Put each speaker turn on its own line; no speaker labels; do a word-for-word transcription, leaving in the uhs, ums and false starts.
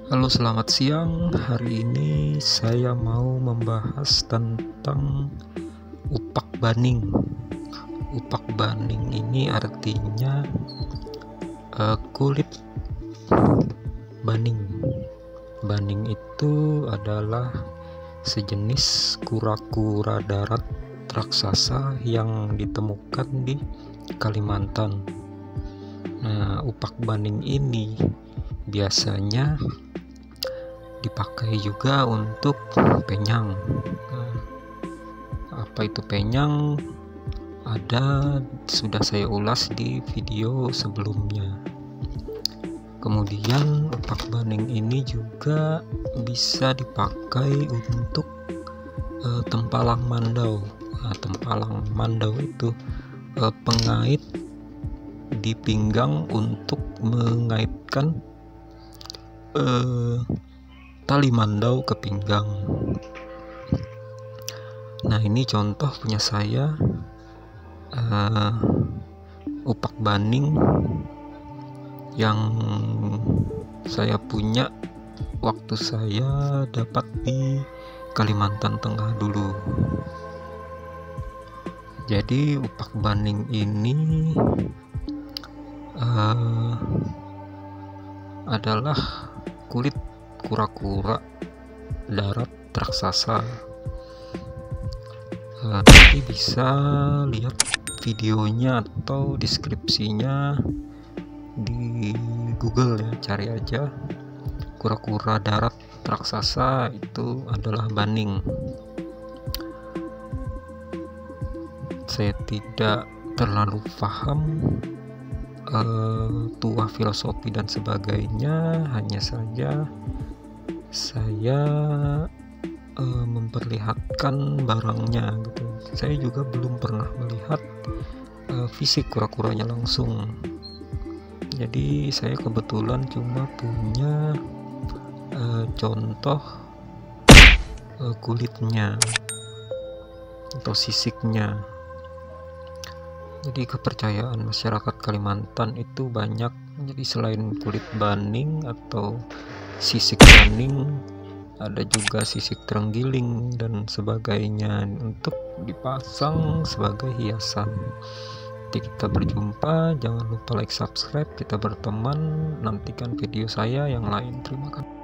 Halo, selamat siang. Hari ini saya mau membahas tentang upak baning. Upak baning ini artinya uh, kulit baning. Baning itu adalah sejenis kura-kura darat raksasa yang ditemukan di Kalimantan. Nah, upak baning ini biasanya dipakai juga untuk penyang. Nah, apa itu penyang? Ada, sudah saya ulas di video sebelumnya. Kemudian upak baning ini juga bisa dipakai untuk uh, tempalang mandau. Nah, tempalang mandau itu uh, pengait di pinggang untuk mengaitkan uh, tali mandau ke pinggang. Nah, ini contoh punya saya, uh, upak baning yang saya punya waktu saya dapat di Kalimantan Tengah dulu. Jadi upak baning ini uh, adalah kulit kura-kura darat raksasa. Uh, nanti bisa lihat videonya atau deskripsinya di Google ya, cari aja kura-kura darat raksasa, itu adalah baning. Saya tidak terlalu paham uh, tua filosofi dan sebagainya, hanya saja saya uh, memperlihatkan barangnya gitu. Saya juga belum pernah melihat uh, fisik kura-kuranya langsung. Jadi saya kebetulan cuma punya uh, contoh uh, kulitnya atau sisiknya. Jadi kepercayaan masyarakat Kalimantan itu banyak. Jadi selain kulit baning atau sisik baning, ada juga sisik terenggiling dan sebagainya untuk dipasang sebagai hiasan. Nanti kita berjumpa, jangan lupa like, subscribe, kita berteman, nantikan video saya yang lain. Terima kasih.